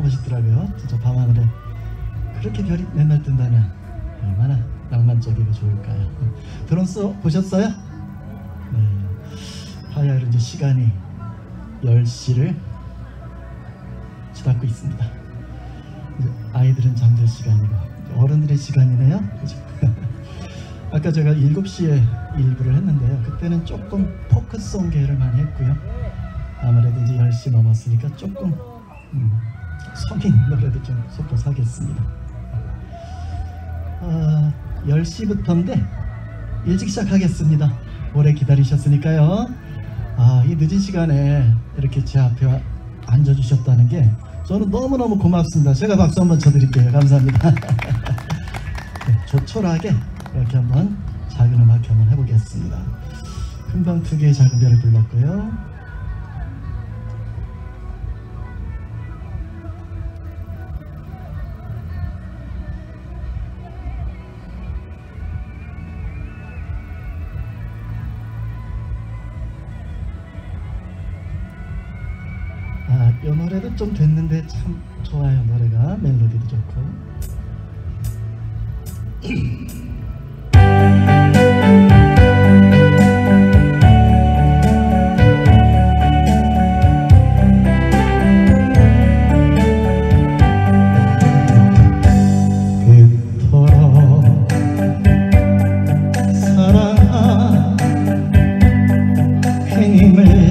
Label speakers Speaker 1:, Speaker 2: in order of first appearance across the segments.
Speaker 1: 너무 멋있더라고요. 진짜 밤하늘에 그렇게 별이 맨날 뜬다면 얼마나 낭만적이고 좋을까요? 드론 보셨어요? 네. 화요일 이제 시간이 10시를 치닫고 있습니다. 이제 아이들은 잠들 시간이고 어른들의 시간이네요. 그죠? 아까 제가 7시에 일부를 했는데요. 그때는 조금 포크송 계를 많이 했고요. 아무래도 이제 10시 넘었으니까 조금 성인 노래도 좀 섞어서 하겠습니다. 10시부터인데 일찍 시작하겠습니다. 오래 기다리셨으니까요. 이 늦은 시간에 이렇게 제 앞에 앉아주셨다는 게 저는 너무너무 고맙습니다. 제가 박수 한번 쳐드릴게요. 감사합니다. 네, 조촐하게 이렇게 한번 작은 음악 한번 해보겠습니다. 금방 2개의 작은 별을 불렀고요. 이 노래도 좀 됐는데 참 좋아요. 노래가 멜로디도 좋고. 그토록 사랑한 힘을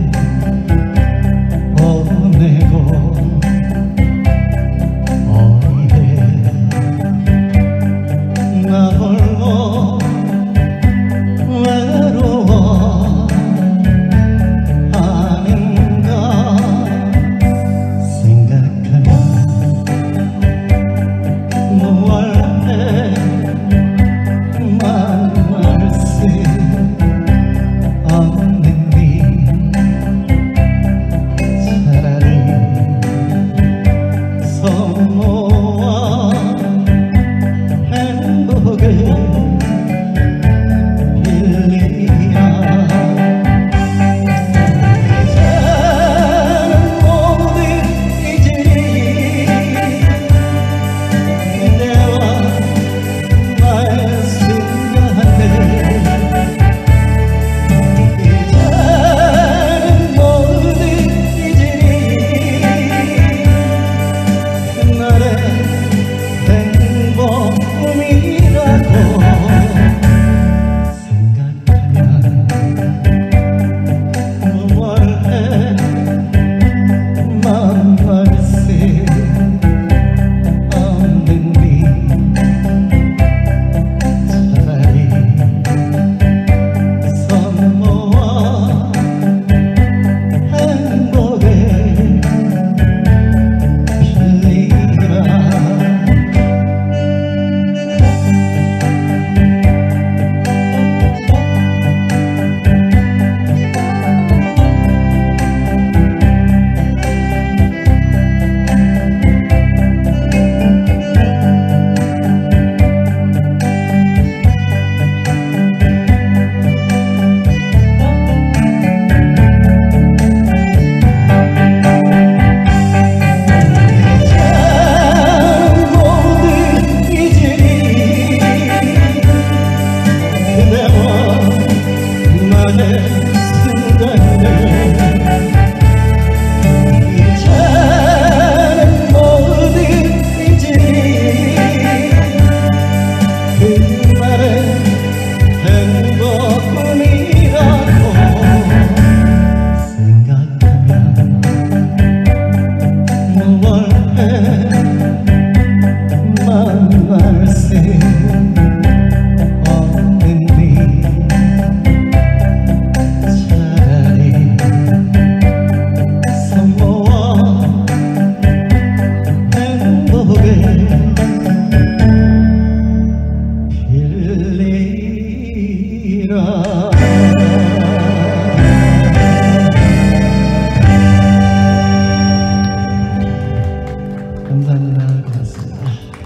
Speaker 1: 감사합니다. 고맙습니다.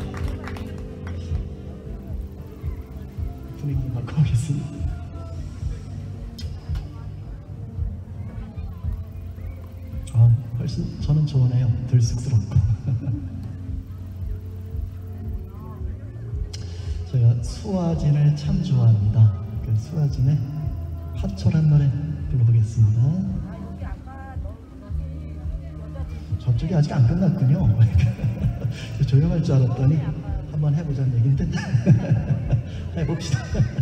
Speaker 1: 분위기 바꿔보겠습니다. 훨씬 저는 좋으네요. 덜 쑥스럽고. 제가 수아진을 참 좋아합니다. 그 수아진의 화초란 노래 불러보겠습니다. 저쪽이 아직 안 끝났군요. 조용할 줄 알았더니 한번 해보자는 얘기인데 해봅시다.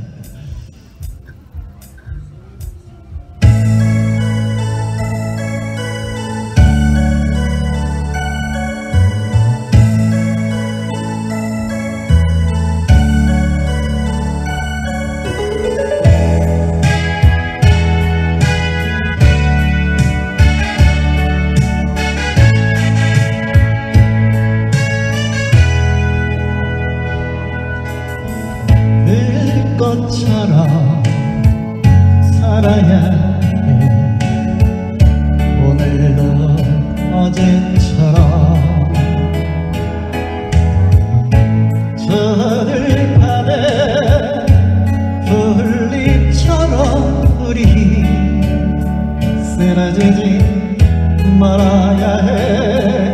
Speaker 1: 것처럼 살아야 해. 오늘도 어제처럼 저들판에 풀잎처럼 우리 쓰러지지 말아야 해.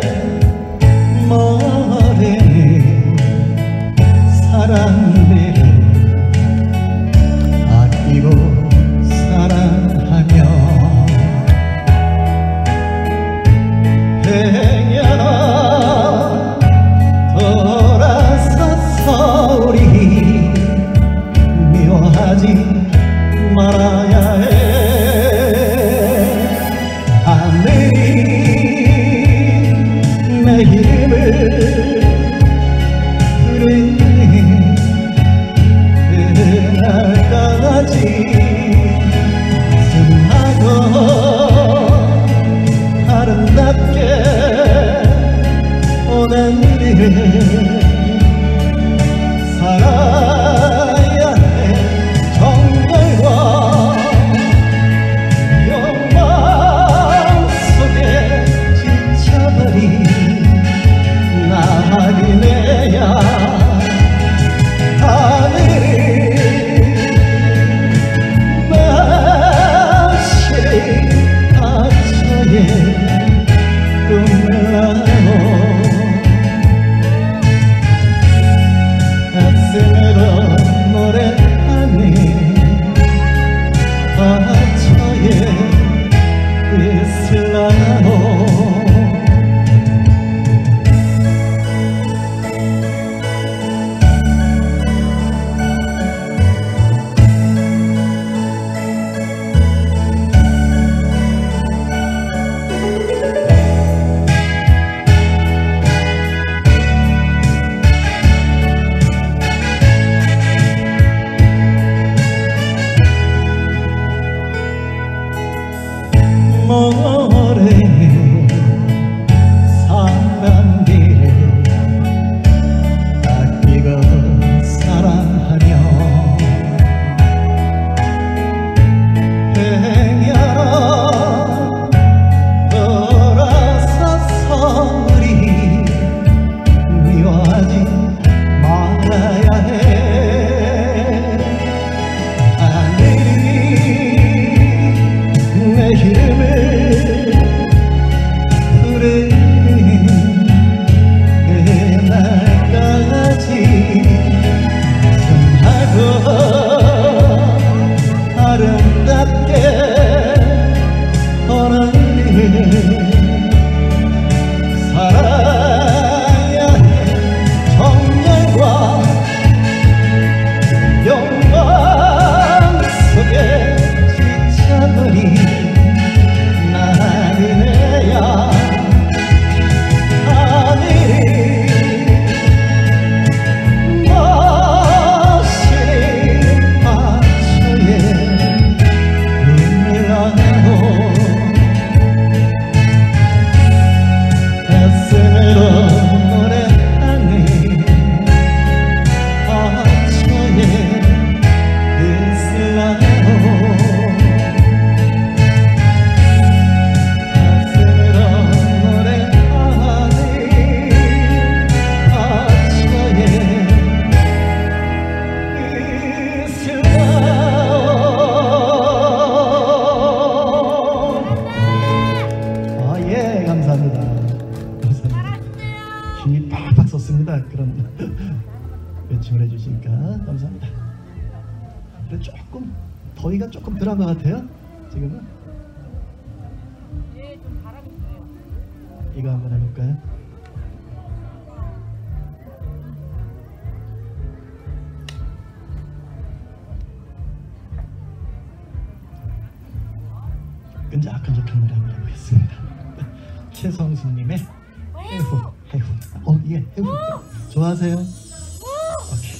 Speaker 1: 모든 사람들을 아끼고 사랑하며 행여나 돌아서서 우리 미워하지 말아야 해. 하늘이 내 이름을 부르니 그날까지 승하고 아름답게 오는 일을 살아야 해. 정열과 욕망 속에 지쳐버린 나그네야. 하늘이 마시리 하초에 꿈을 나고 가슴으로 노래하니 하초에 뜻을 나고 모래 사람들을 아끼고 사랑하며 행여나 돌아서서 우리 미워하지 말아야 해. 내 이름을 부르는 그날까지 승하고 아름답게 오는 일을 살아야 해. 정열과 욕망 속에 지쳐버린 나그네야. 하늘이 마시리 하초에 눈을 나고 가슴으로 노래하니 하초에 뜻을 나고 감사합니다. 힘이 팍팍 솟습니다. 그런 요청을 해주시니까 감사합니다. 그래 조금 더위가 조금 덜한 것 같아요. 지금은.
Speaker 2: 네, 좀 바람이 있어요.
Speaker 1: 이거 한번 해볼까요? 끈적끈적한 노래 한번 해보겠습니다. 최성수님의 해후. 예, 해후. 좋아하세요? 오케이.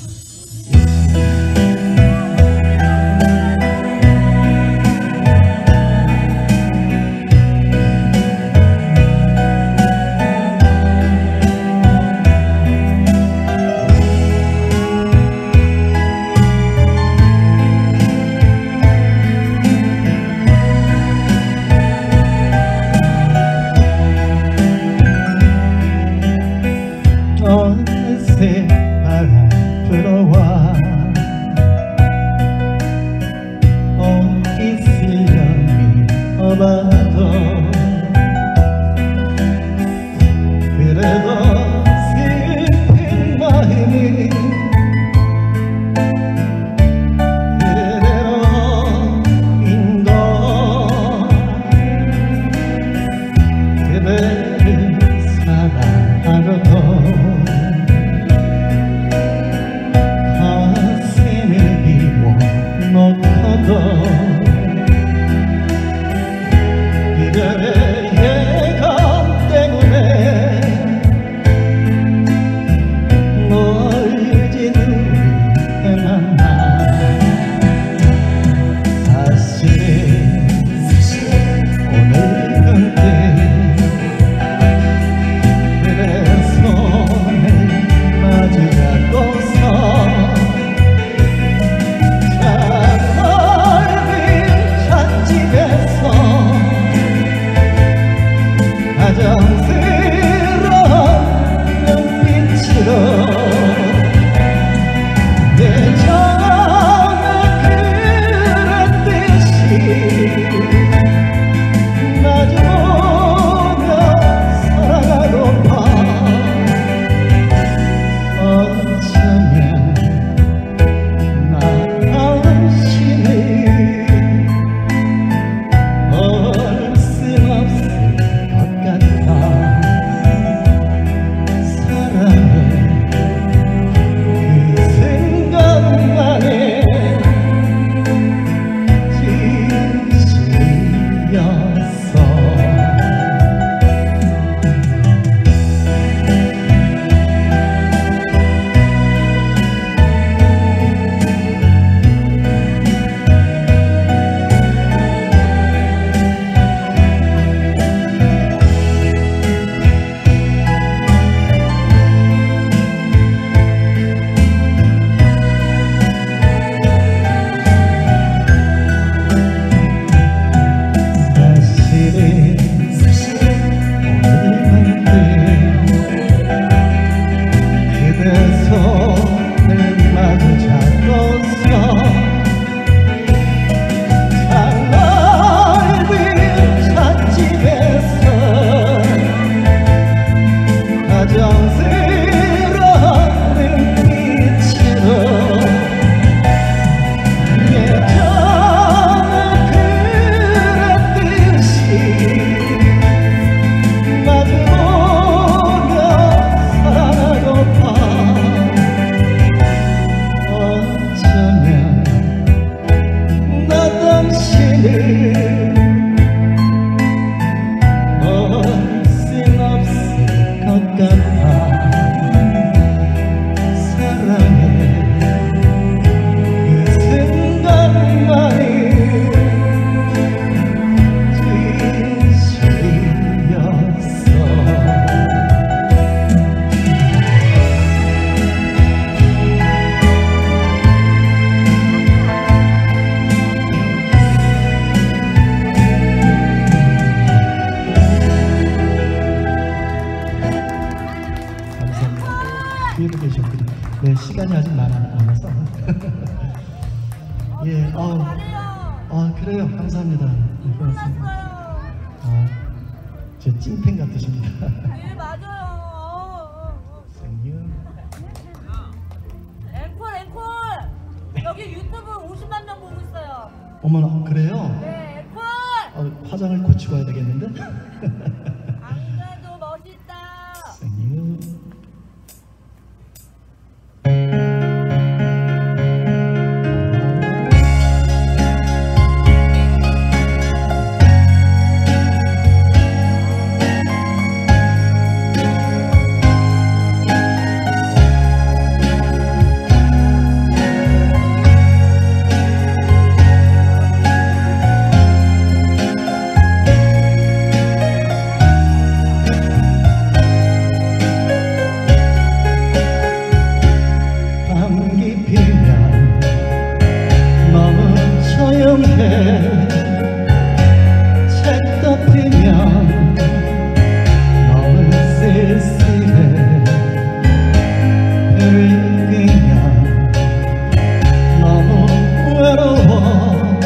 Speaker 1: 어느새 바람 불어와 어디슬려미 어봐도 그래도 슬픈 마음이 그대로인걸 그대를 사랑하고도 이별의 예감 때문에 멀진 우리의 만남 사실은 오늘은 그대 손을 마주 잡고서 가정스러운 눈빛으로 예전에 그랬듯이 마주보며 살아가고파 어쩌면 나 당신을 볼 순 없을 것 같아 뒤에도 계셨군요. 네, 시간이 아직 많아서. 예, 그래요. 감사합니다. 네, 고맙습니다. 제 찐팬 같으십니다.
Speaker 2: 네, 맞아요.
Speaker 1: 생유. 어머나, 그래요?
Speaker 2: 네, 콜!
Speaker 1: 화장을 고치고 와야 되겠는데?
Speaker 2: 안 그래도 멋있다.
Speaker 1: 생유. 책도 피면 너무 쓸쓸해. 별을 끄면 너무 외로워.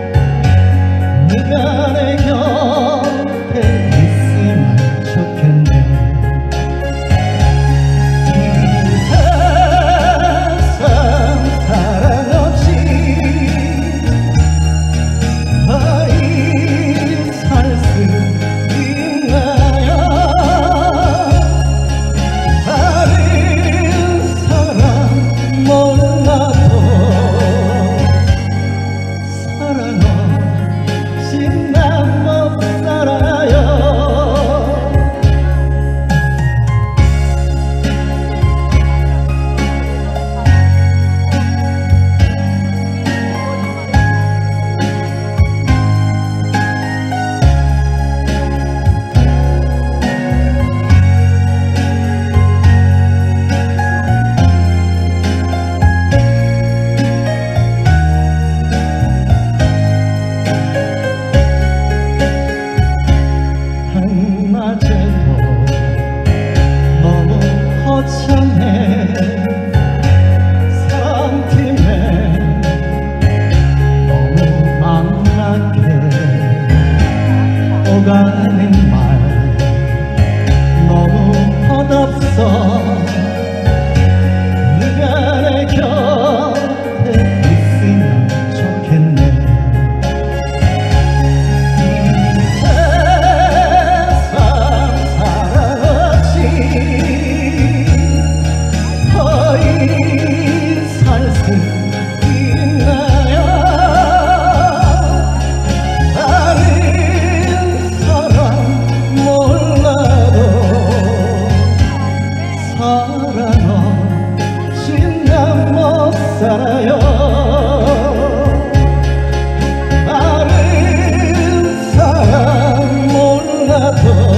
Speaker 1: 네가 내 곁에 있으면 좋겠네. 이 세상 사랑 없이 살 수 있나요? 다른 사람 몰라도 사랑 없이 난 못 살아요. 한낮에도 너무 허전해. 사랑팀에 너무 막막해. 오가는 말 너무 헛없어. 네가 내 곁에 있으면 좋겠네. 살 수 있나요? 다른 사람 몰라도 사랑 없이 난 못 살아요. 다른 사람 몰라도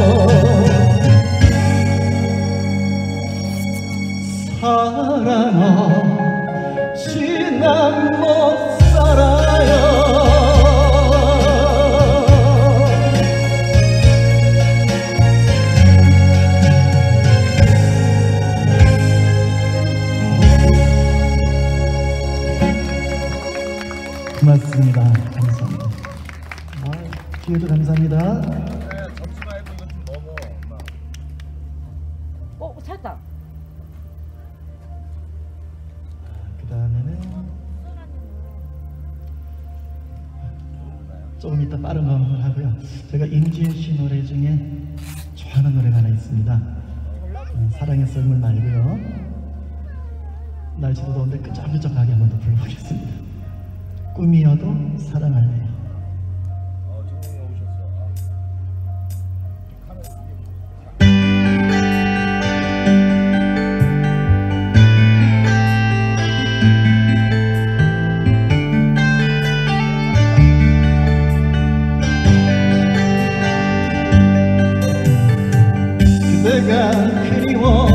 Speaker 1: 사랑 없이 난 못 살아요. 고맙습니다. 감사합니다. 기회도 감사합니다.
Speaker 3: 접수할 분도 좀 넘어.
Speaker 2: 찾았다.
Speaker 1: 그 다음에는 조금 이따 빠른 거 한번 하고요. 제가 임지은 씨 노래 중에 좋아하는 노래가 하나 있습니다. 사랑의 썰물 말고요. 날씨도 더운데 끄적끄적하게 한번 더 불러보겠습니다. 꿈이어도 사랑할래요.
Speaker 3: 지금 오셨어.
Speaker 1: 그대가 그리워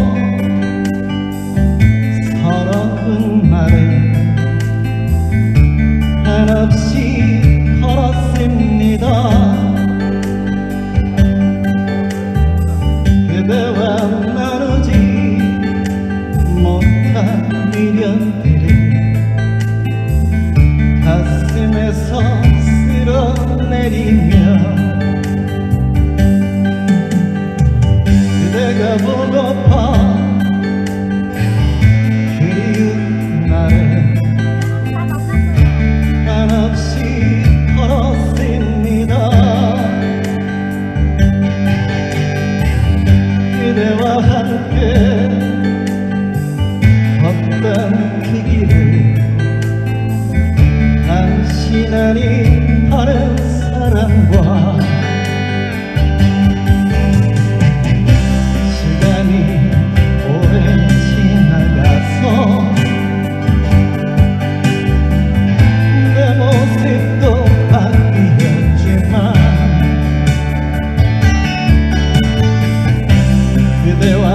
Speaker 1: 서러운 말에 한없이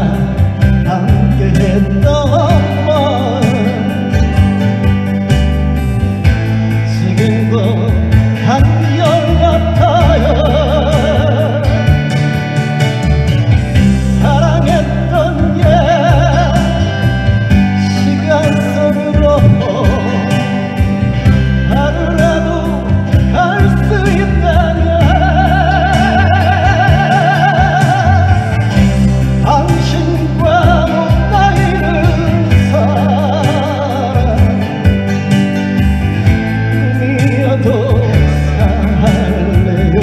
Speaker 1: 함께 했던 마음 지금도 한결같아요. 사랑했던 옛 시간 속으로 하루라도 갈 수 있다면 당신과 못다이는 사랑 꿈이어도 살래요.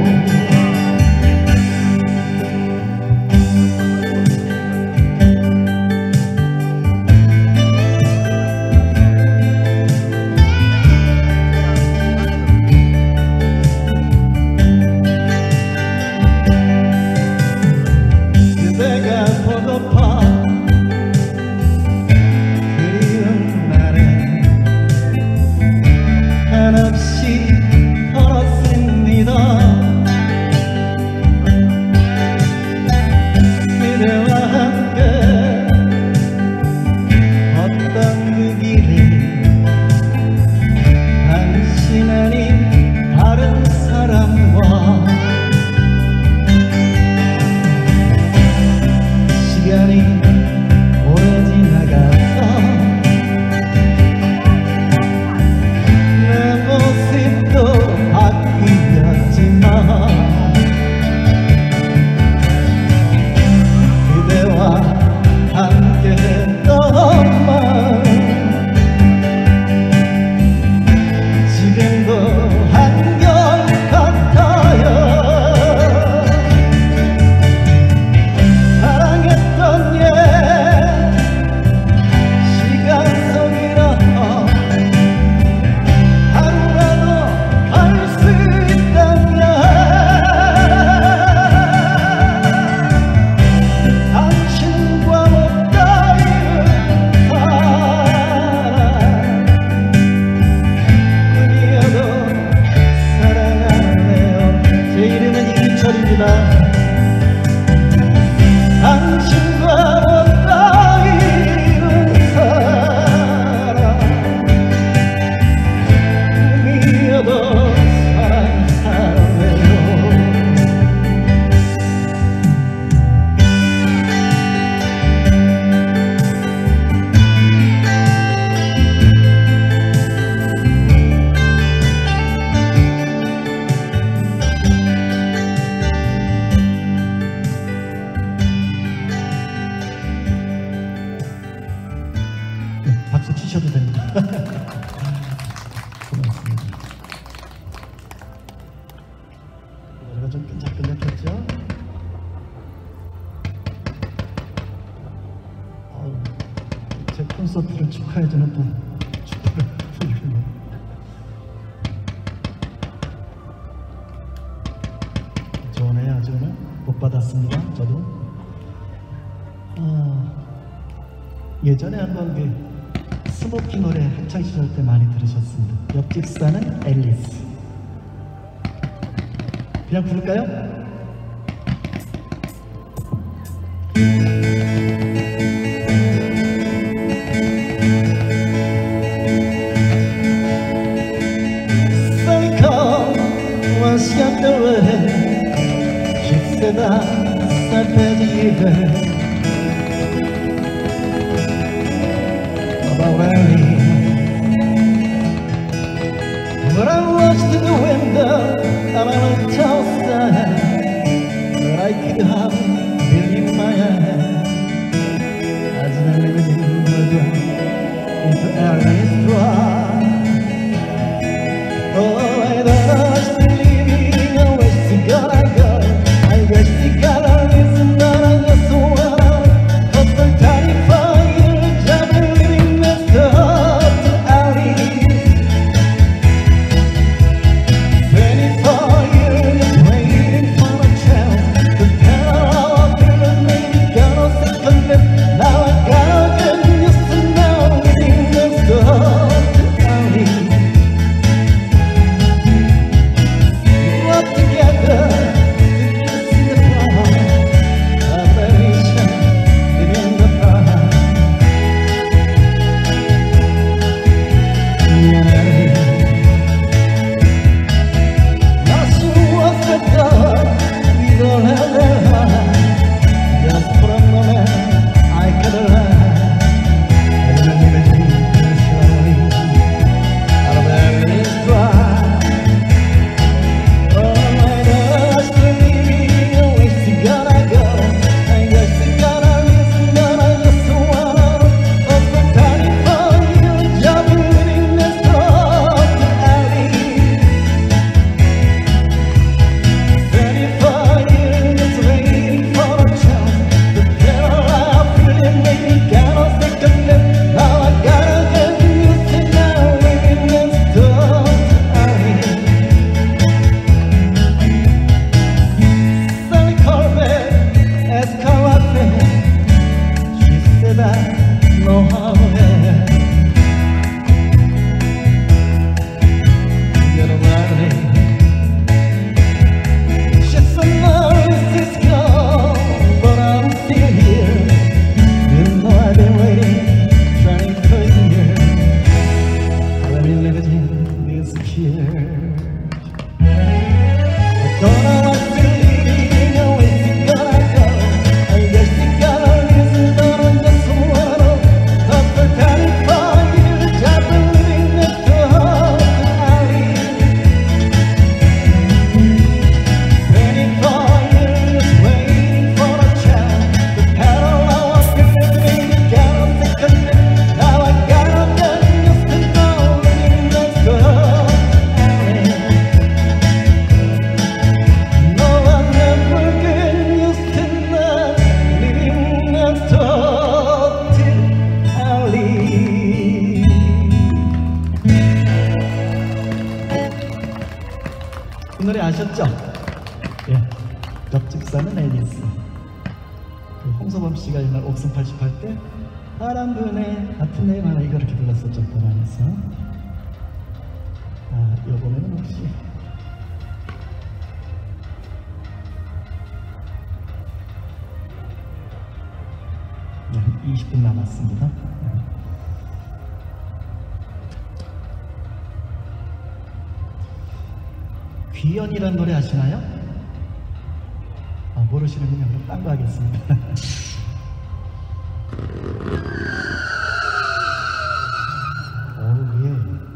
Speaker 1: 그대가 보고파 그리운 날에 한없이 걸었습니다. 그대와 함께 걷던 그 길을 당신 아닌 다른 사람과 시간이 오래 지나가서 내 모습도 바뀌었지만 그대와 함께했던 마음 지금도 한결같아요. 사랑했던 옛 시간 속이라 하루라도 갈 수 있다면 당신과 못다이는 사랑 꿈이어도 사랑할래요. 제 이름은 이기철입니다. 당신과 못다이는 사랑 꿈이어도 사랑할래요. 박수 치셔도 됩니다. 고맙습니다. 노래가 좀 끈적끈적했죠? 제 콘서트를 축하해주는 또 축하를 해주시네요. 좋은 애 아주 오늘 못 받았습니다. 저도 예전에 한번 그 스모키 노래 학창 시절 때 많이 들으셨습니다. 옆집 사는 앨리스. 그냥 부를까요? Sunny come once you're the way. She said I said But I watched through the window and I was tossed down. know how 그 노래 아셨죠? 예, 옆집사는 앨리스. 그 홍서범 씨가 옛날 옥슨 88 때 바람 부네 같은 내 하나 이거 이렇게 불렀었죠. 그 안에서. 아, 이번에는 혹시 네, 한 20분 남았습니다. 귀연이라는 노래 아시나요? 아, 모르시는군요. 그럼 딴 거 하겠습니다. 예.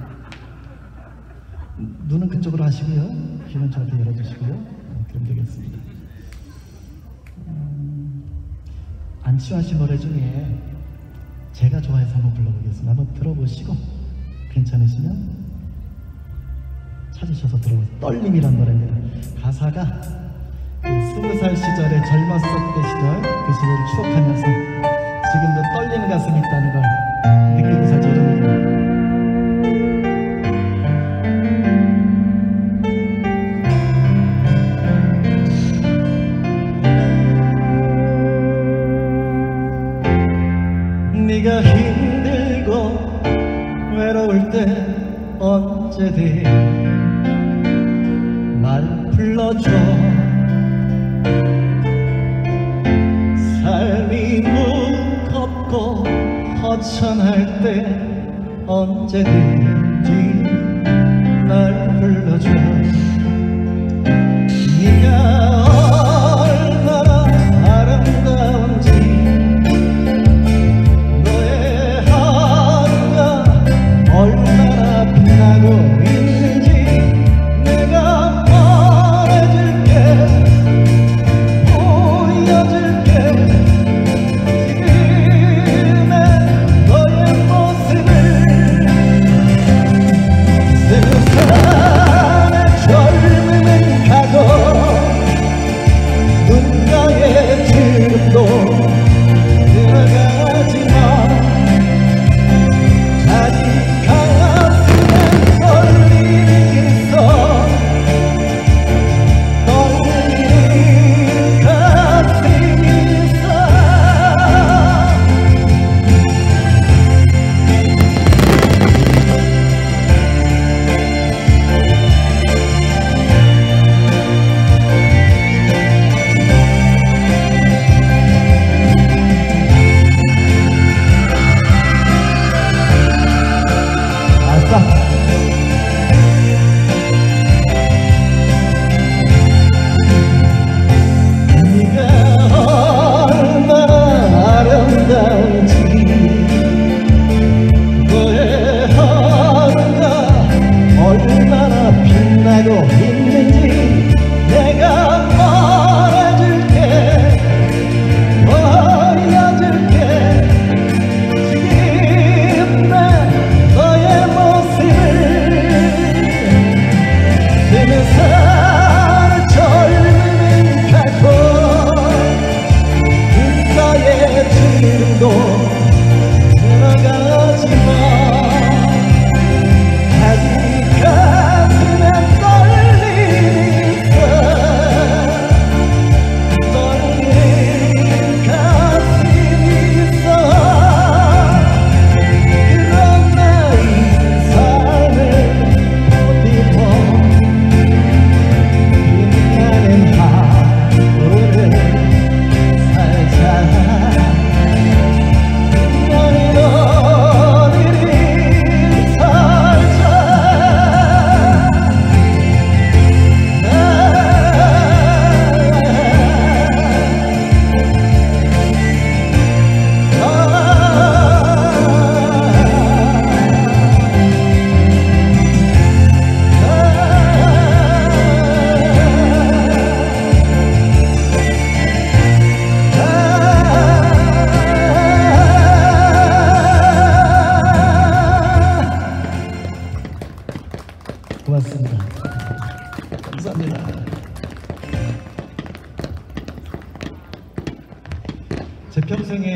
Speaker 1: 눈은 그쪽으로 하시고요. 귀는 저한테 열어주시고요. 그럼 되겠습니다. 안치환 씨 노래 중에 제가 좋아해서 한번 불러보겠습니다. 한번 들어보시고 괜찮으시면 찾으셔서 들어보세요. 떨림이란 노래입니다. 가사가 그 20살 시절에 젊었을 때 시절 그 시절을 추억하면서 지금도 떨리는 가슴이 있다는 걸 느끼고 살지 이런 노래. 네가 힘들고 외로울 때 언제든 날 불러줘. 삶이 무겁고 허전할 때 언제든지 날 불러줘. 네가 얼마나 아름다운지 너의 하루가 얼마나 빛나고 있는지 내가 말해줄게. 보여줄게. 지금의 너의 모습을 세상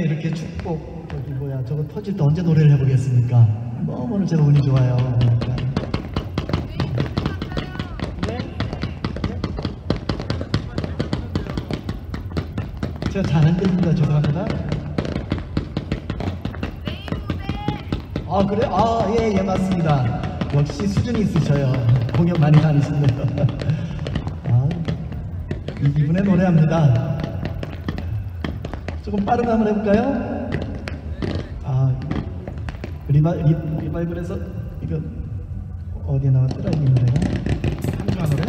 Speaker 1: 이렇게 축복 저기 뭐야 저거 터질 때 언제 노래를 해보겠습니까? 너무 오늘 제가 운이 좋아요. 네? 제가 잘 안 들립니다. 죄송합니다. 아 그래? 아 예 맞습니다. 역시 수준이 있으셔요. 공연 많이 다니시네요. 아, 이 기분에 노래합니다. 조금 빠르게 한번 해볼까요? 아 리바이벌에서 이거 어디에 나왔더라 이 노래가? 한주한 노래?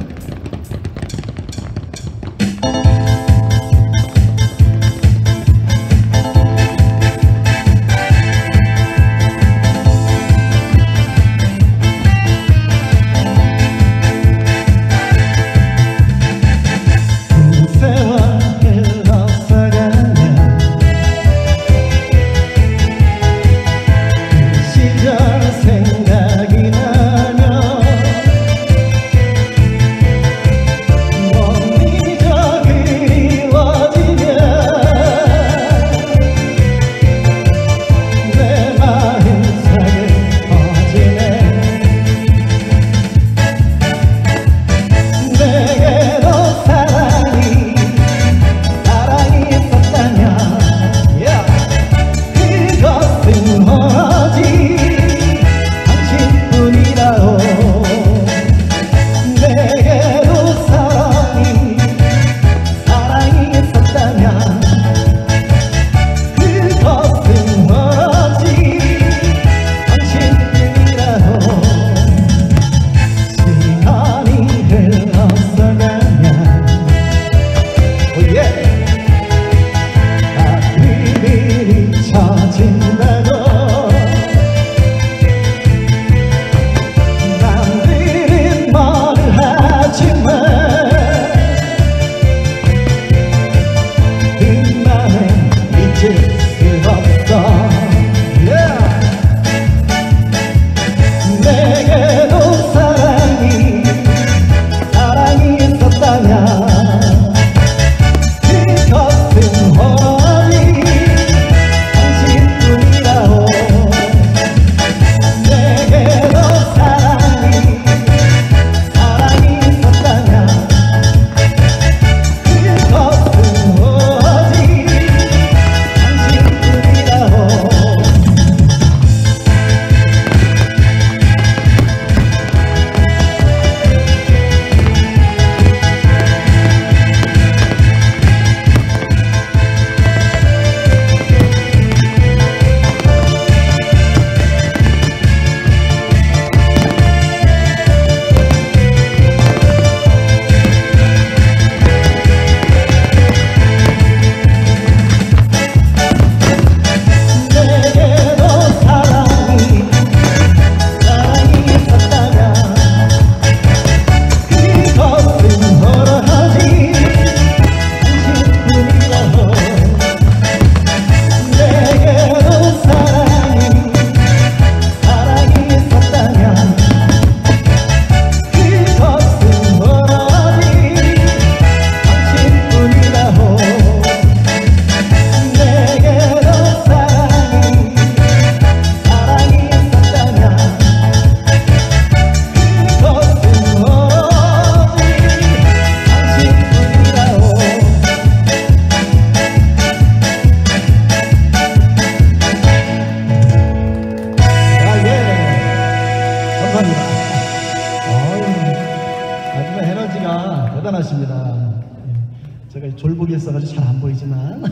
Speaker 1: 제가 졸복이 있어가지고 잘 안 보이지만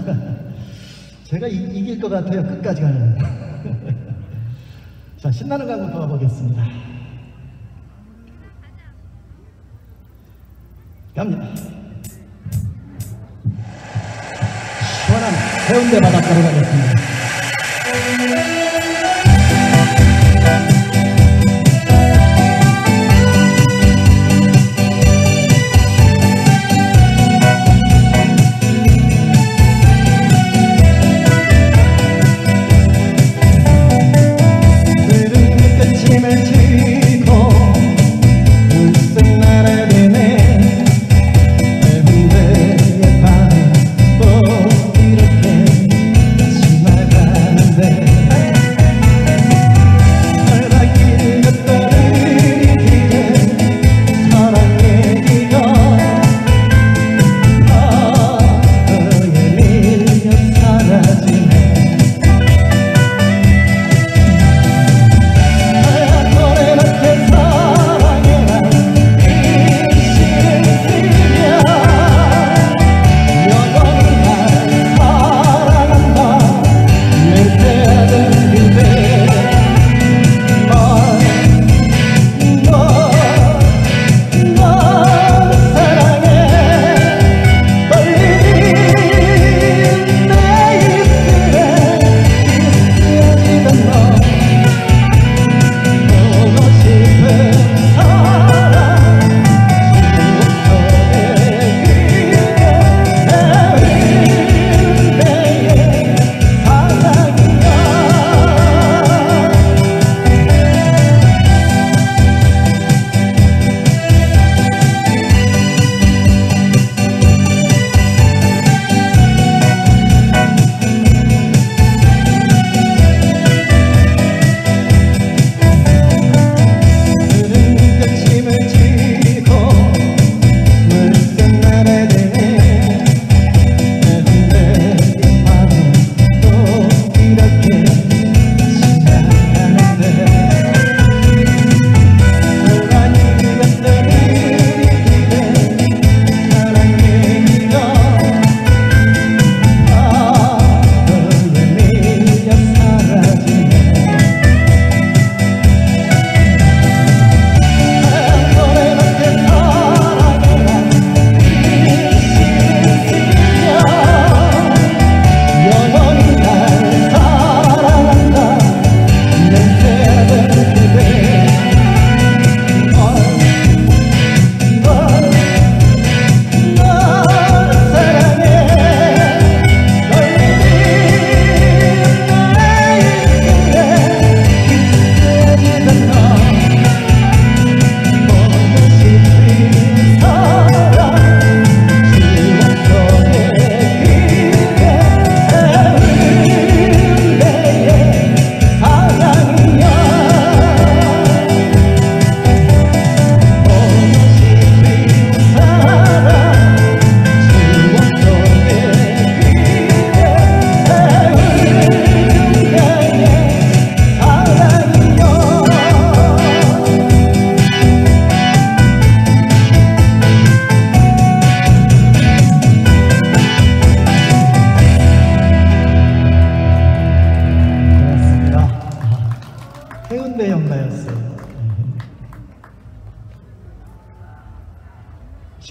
Speaker 1: 제가 이길 것 같아요. 끝까지 가면. 자, 신나는 거 한번 더 가보겠습니다. 갑니다. 시원한 해운대 바닷가로 가겠습니다.
Speaker 4: 이렇게 지나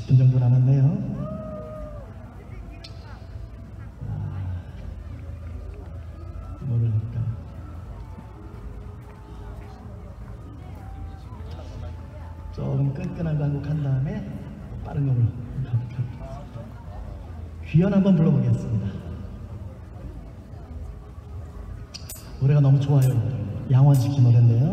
Speaker 1: 30분 정도 남았네요. 뭐를 할까? 조금 끈끈한 광곡 한 다음에 빠른 곡을 가볼게요. 귀연 한번 불러보겠습니다. 노래가 너무 좋아요. 양원식 씨 노래인데요.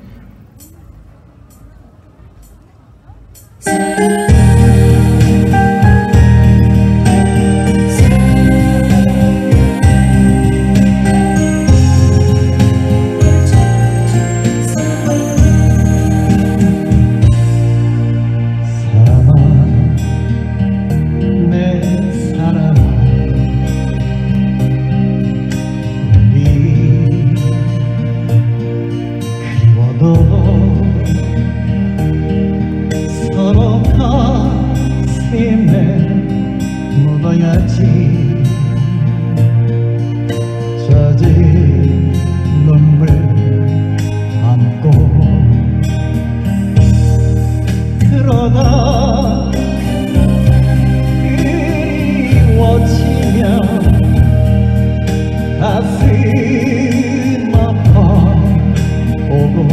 Speaker 1: 젖은 눈물 안고 그러다 그리워지며 가슴 아파 오고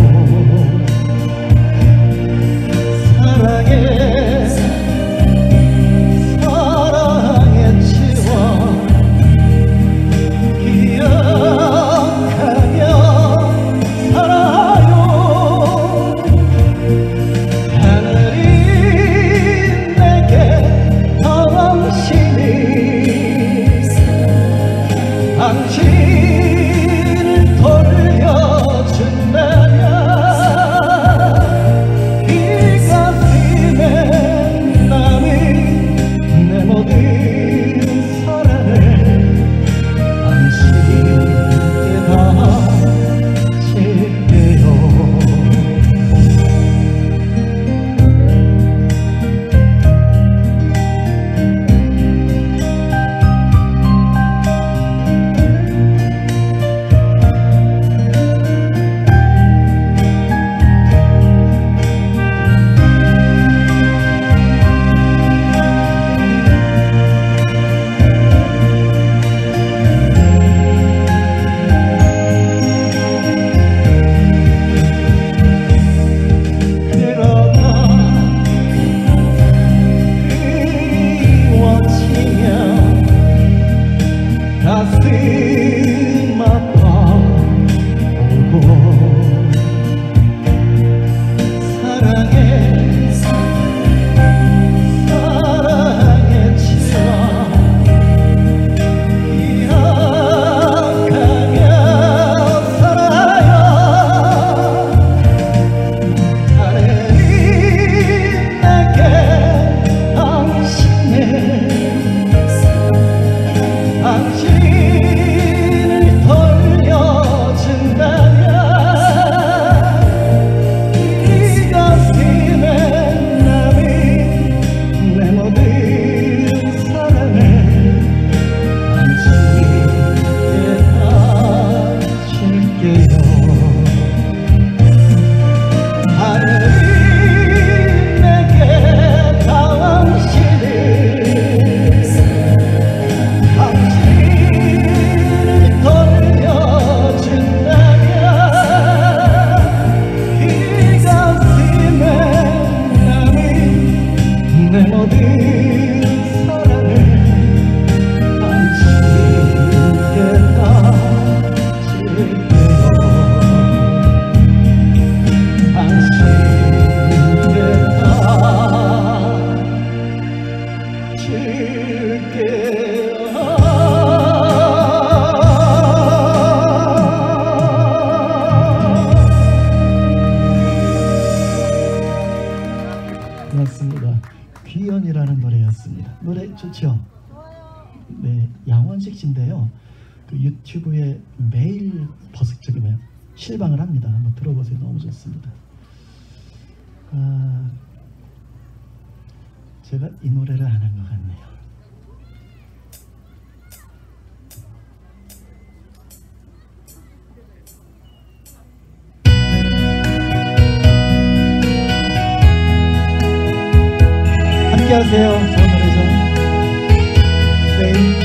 Speaker 1: 당신을 돌려준다면 이 가슴에 남은 내 모든 사랑을 당신께 다 줄게요. 가슴 아파 오고 사랑에 치워 기억하며 살아요. 하늘이 내게 당신을 돌려준다면 이 가슴에 남은 내 모든 사랑을 당신께 다 줄게요. 하늘이 내게 당신을 내 모든 사랑을 당신께 다 줄게요. 당신께 다 줄게요. 고맙습니다. 귀연이라는 노래였습니다. 노래 좋죠? 네, 양원식 씨인데요. 그 유튜브에 매일 실방을 합니다. 한번 들어보세요. 너무 좋습니다. 제가 이 노래를 안 한 것 같네요. 함께 하세요. 좋은 노래죠. 네.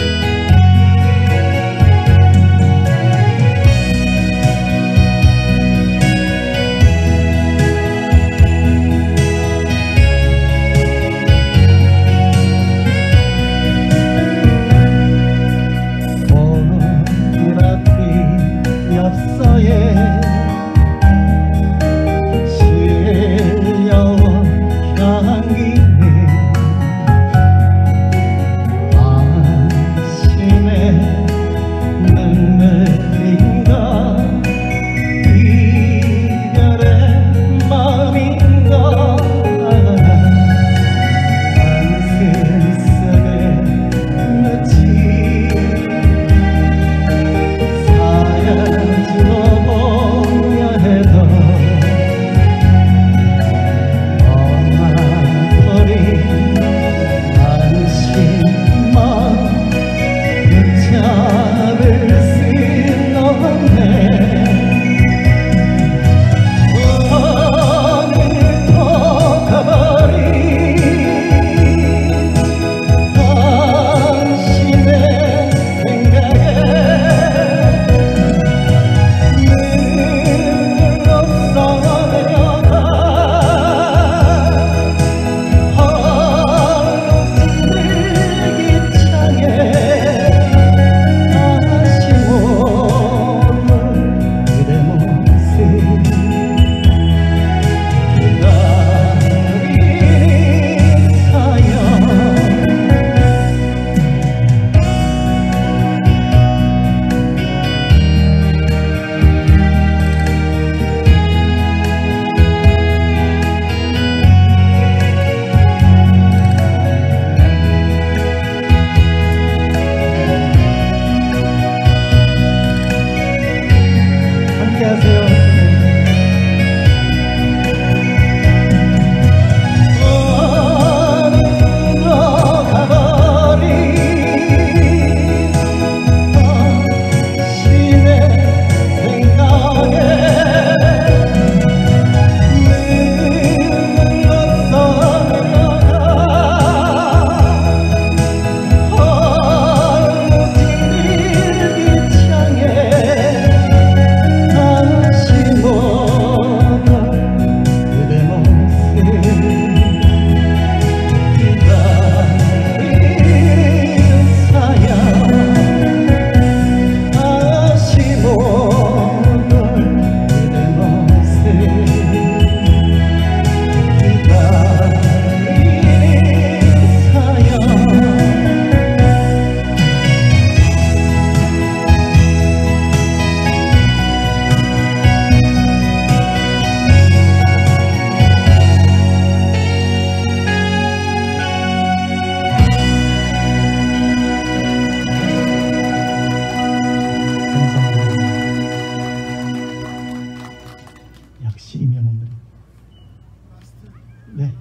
Speaker 1: 네,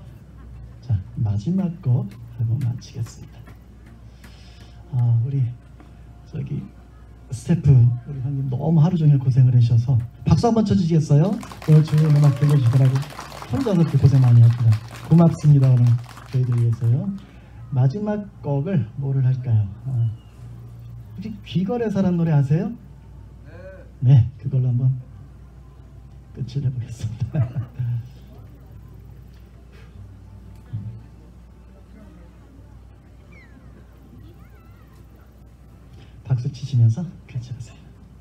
Speaker 1: 자 마지막 곡 하고 마치겠습니다. 우리 저기 스태프 우리 형님 너무 하루 종일 고생을 하셔서 박수 한번 쳐주시겠어요? 오늘 주요 음악 들려주시더라고. 혼자 그렇게 고생 많이 했구나. 고맙습니다. 오늘 저희들 위해서요. 마지막 곡을 뭐를 할까요? 혹시 귀걸이사란 노래 아세요? 네, 그걸로 한번 끝을 해보겠습니다. 박수 치시면서 같이 하세요.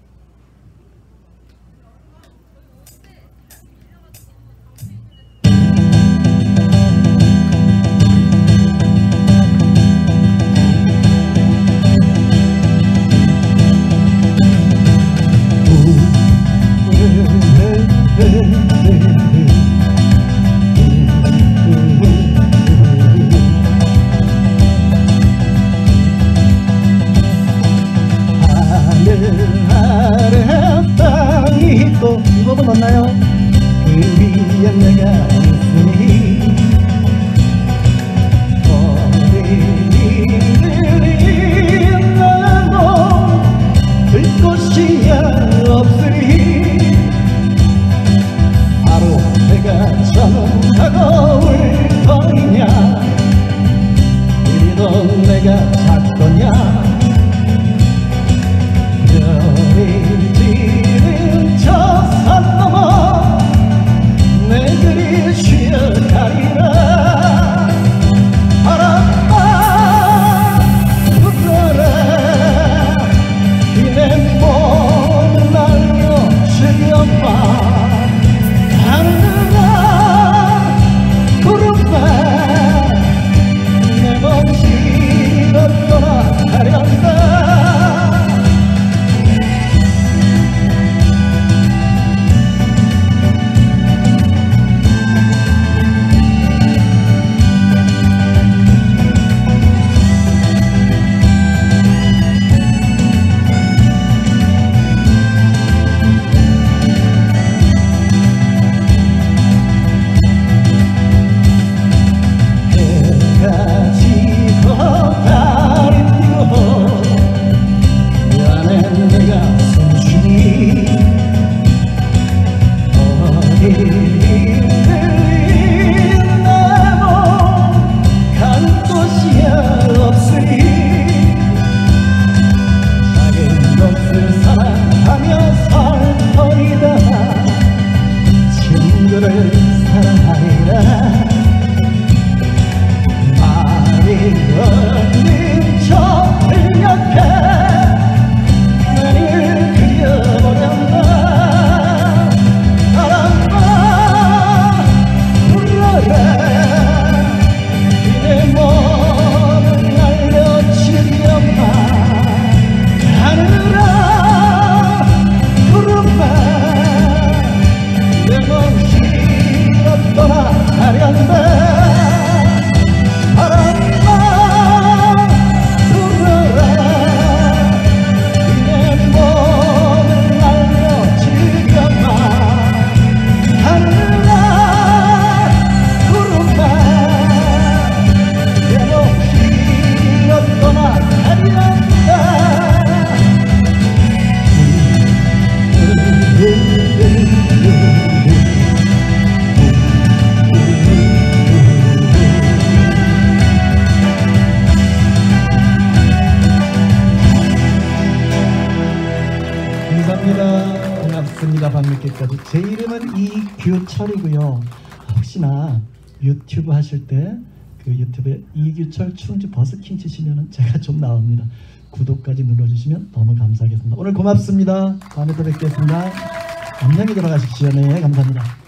Speaker 1: 이 부분 맞나요? 그 위에 내가 있으니 어디를 나도 들 곳이야 없으리 바로 내가 전하고 올 터이냐 반갑습니다. 밤늦게까지. 제 이름은 이규철이고요. 혹시나 유튜브 하실 때 그 유튜브에 이규철 충주 버스킹 치시면 제가 좀 나옵니다. 구독까지 눌러주시면 너무 감사하겠습니다. 오늘 고맙습니다. 다음에 또 뵙겠습니다. 안녕히 들어가십시오. 네, 감사합니다.